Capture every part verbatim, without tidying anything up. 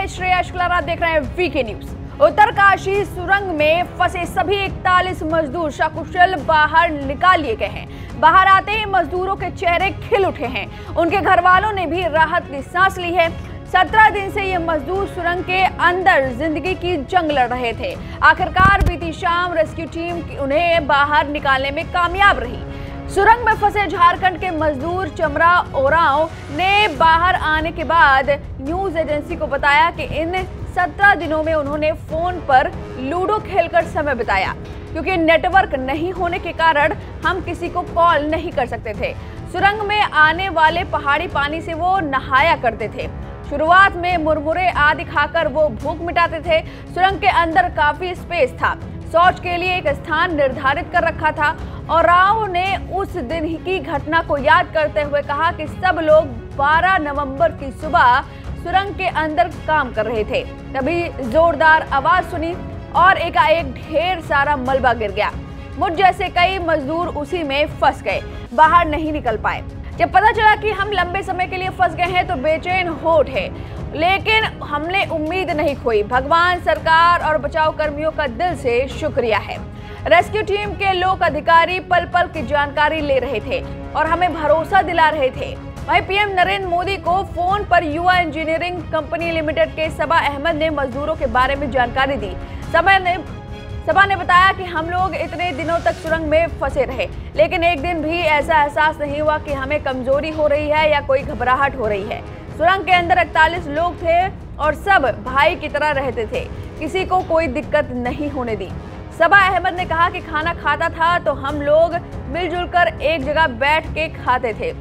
श्रेया शुक्ला, आप देख रहे हैं वीके न्यूज। उत्तरकाशी सुरंग में फंसे सभी इकतालीस मजदूर सकुशल बाहर निकाल लिए गए हैं। बाहर आते ही मजदूरों के चेहरे खिल उठे हैं। उनके घर वालों ने भी राहत की सांस ली है। सत्रह दिन से ये मजदूर सुरंग के अंदर जिंदगी की जंग लड़ रहे थे। आखिरकार बीती शाम रेस्क्यू टीम उन्हें बाहर निकालने में कामयाब रही। सुरंग में फंसे झारखंड के मजदूर चमरा ओरांव ने बाहर आने के बाद न्यूज एजेंसी को बताया कि इन सत्रह दिनों में उन्होंने फोन पर लूडो खेलकर समय बिताया, क्योंकि नेटवर्क नहीं होने के कारण हम किसी को कॉल नहीं कर सकते थे। सुरंग में आने वाले पहाड़ी पानी से वो नहाया करते थे। शुरुआत में मुरमुरे आदि खाकर वो भूख मिटाते थे। सुरंग के अंदर काफी स्पेस था। शौच के लिए एक स्थान निर्धारित कर रखा था। और राव ने उस दिन की घटना को याद करते हुए कहा कि सब लोग बारह नवंबर की सुबह सुरंग के अंदर काम कर रहे थे। तभी जोरदार आवाज सुनी और एकाएक ढेर सारा मलबा गिर गया। मुझ जैसे कई मजदूर उसी में फंस गए, बाहर नहीं निकल पाए। जब पता चला कि हम लंबे समय के लिए फंस गए हैं तो बेचैन हो उठे, लेकिन हमने उम्मीद नहीं खोई। भगवान, सरकार और बचाव कर्मियों का दिल से शुक्रिया है। रेस्क्यू टीम के लोग अधिकारी पल पल की जानकारी ले रहे थे और हमें भरोसा दिला रहे थे। वहीं पीएम नरेंद्र मोदी को फोन पर युवा इंजीनियरिंग कंपनी लिमिटेड के सबा अहमद ने मजदूरों के बारे में जानकारी दी। सबा ने सबा ने बताया कि हम लोग इतने दिनों तक सुरंग में फंसे रहे, लेकिन एक दिन भी ऐसा एहसास नहीं हुआ कि हमें कमजोरी हो रही है या कोई घबराहट हो रही है। सुरंग के अंदर इकतालीस लोग थे और सब भाई की तरह रहते थे। किसी को कोई दिक्कत नहीं होने दी। सबा अहमद ने कहा कि खाना खाता था तो हम लोग मिलजुल कर एक जगह बैठ के खाते थे।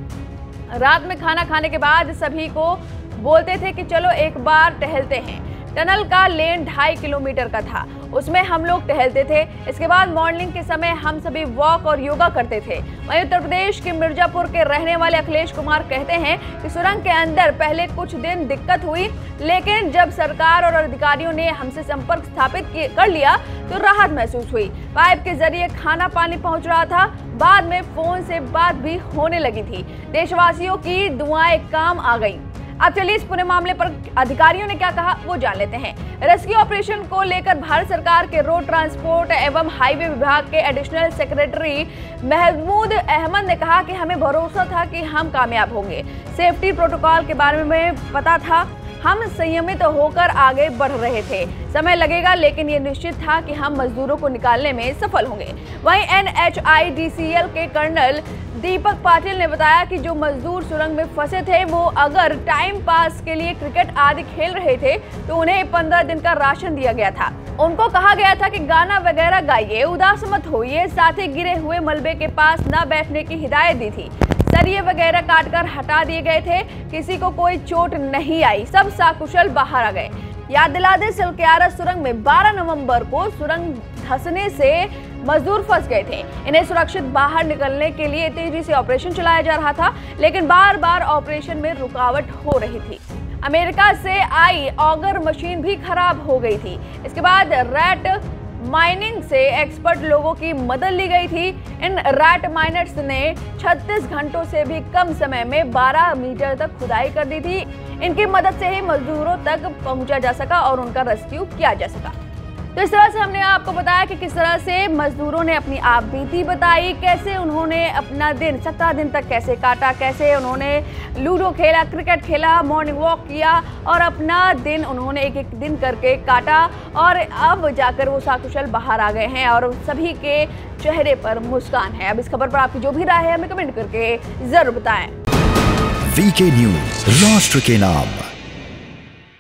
रात में खाना खाने के बाद सभी को बोलते थे कि चलो एक बार टहलते हैं। टनल का लेन ढाई किलोमीटर का था, उसमें हम लोग टहलते थे। इसके बाद मॉर्निंग के समय हम सभी वॉक और योगा करते थे। वहीं उत्तर प्रदेश के मिर्जापुर के रहने वाले अखिलेश कुमार कहते हैं कि सुरंग के अंदर पहले कुछ दिन दिक्कत हुई, लेकिन जब सरकार और अधिकारियों ने हमसे संपर्क स्थापित कर लिया तो राहत महसूस हुई। पाइप के जरिए खाना पानी पहुंच रहा था, बाद में फोन से बात भी होने लगी थी। देशवासियों की दुआएं काम आ गई। अब चलिए इस पूरे मामले पर अधिकारियों ने क्या कहा वो जान लेते हैं। रेस्क्यू ऑपरेशन को लेकर भारत सरकार के रोड ट्रांसपोर्ट एवं हाईवे विभाग के एडिशनल सेक्रेटरी महमूद अहमद ने कहा कि हमें भरोसा था कि हम कामयाब होंगे। सेफ्टी प्रोटोकॉल के बारे में पता था, हम संयमित होकर आगे बढ़ रहे थे। समय लगेगा, लेकिन ये निश्चित था कि हम मजदूरों को निकालने में सफल होंगे। वहीं N H I D C L के कर्नल दीपक पाटिल ने बताया कि जो मजदूर सुरंग में फंसे थे वो अगर टाइम पास के लिए क्रिकेट आदि खेल रहे थे तो उन्हें पंद्रह दिन का राशन दिया गया था। उनको कहा गया था कि गाना वगैरह गाइए, उदास मत होइए, साथ ही गिरे हुए मलबे के पास न बैठने की हिदायत दी थी। सरिये वगैरह काटकर हटा दिए गए थे। किसी को कोई चोट नहीं आई, सब सकुशल बाहर आ गए। याद दिला दे, सिलक्यारा सुरंग में बारह नवंबर को सुरंग धंसने से मजदूर फंस गए थे। इन्हें सुरक्षित बाहर निकलने के लिए तेजी से ऑपरेशन चलाया जा रहा था, लेकिन बार बार ऑपरेशन में रुकावट हो रही थी। अमेरिका से आई ऑगर मशीन भी खराब हो गई थी। इसके बाद रैट माइनिंग से एक्सपर्ट लोगों की मदद ली गई थी। इन रैट माइनर्स ने छत्तीस घंटों से भी कम समय में बारह मीटर तक खुदाई कर दी थी। इनकी मदद से ही मजदूरों तक पहुंचा जा सका और उनका रेस्क्यू किया जा सका। तो इस तरह से हमने आपको बताया कि किस तरह से मजदूरों ने अपनी आप बीती बताई, कैसे उन्होंने अपना दिन सत्रह दिन तक कैसे काटा, कैसे उन्होंने लूडो खेला, क्रिकेट खेला, मॉर्निंग वॉक किया और अपना दिन उन्होंने एक एक दिन करके काटा और अब जाकर वो सकुशल बाहर आ गए हैं और सभी के चेहरे पर मुस्कान है। अब इस खबर पर आपकी जो भी राय है हमें कमेंट करके जरूर बताएं। वीके न्यूज, राष्ट्र के नाम।